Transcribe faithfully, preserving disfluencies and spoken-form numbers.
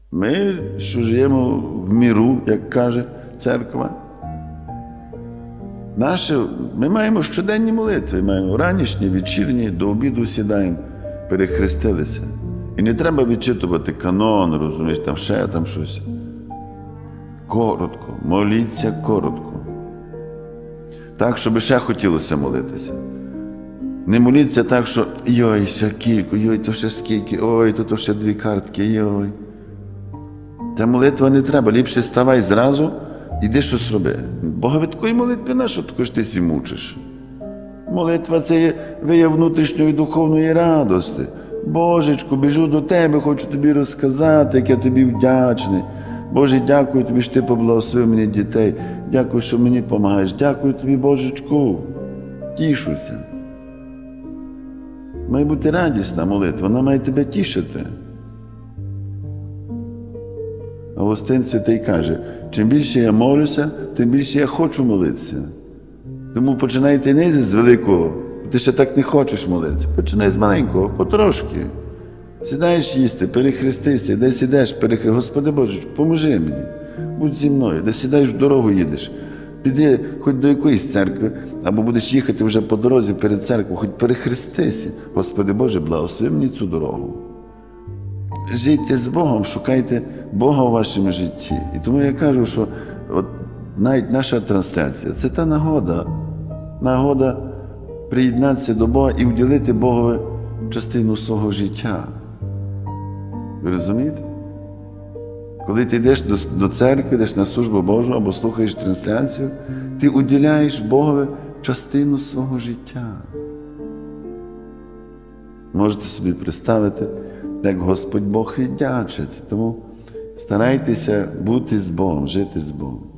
Ми, що живемо в міру, як каже церква, наше, ми маємо щоденні молитви, маємо ранішні, вечірні, до обіду сідаємо, перехрестилися. І не треба відчитувати канон, розумієш, там ще там щось. Коротко, моліться коротко. Так, щоб ще хотілося молитися. Не моліться так, що йой, ще кілько, йой, то ще скільки, ой, то, то ще дві картки, йой. Та молитва не треба, ліпше ставай зразу, іди щось роби. Бога від такої молитви на що також ти сі мучиш? Молитва – це є вияв внутрішньої духовної радости. Божечку, біжу до тебе, хочу тобі розказати, як я тобі вдячний. Боже, дякую тобі, що ти поблагословив мені дітей. Дякую, що мені допомагаєш. Дякую тобі, Божечку. Тішуся. Має бути радісна молитва, вона має тебе тішити. Августин Святий каже, чим більше я молюся, тим більше я хочу молитися. Тому починайте не з великого, ти ще так не хочеш молитися. Починай з маленького, потрошки. Сідаєш їсти, перехрестися, десь ідеш, перехрести. Господи Боже, поможи мені, будь зі мною. Десь сідаєш, в дорогу їдеш. Піди хоч до якоїсь церкви, або будеш їхати вже по дорозі перед церквою, хоч перехрестися. Господи Боже, благослови мені цю дорогу. Жийте з Богом, шукайте Бога у вашому житті. І тому я кажу, що от навіть наша трансляція – це та нагода, нагода приєднатися до Бога і уділити Богові частину свого життя. Ви розумієте? Коли ти йдеш до, до церкви, йдеш на службу Божу або слухаєш трансляцію, ти уділяєш Богові частину свого життя. Можете собі представити, як Господь Бог віддячить. Тому старайтеся бути з Богом, жити з Богом.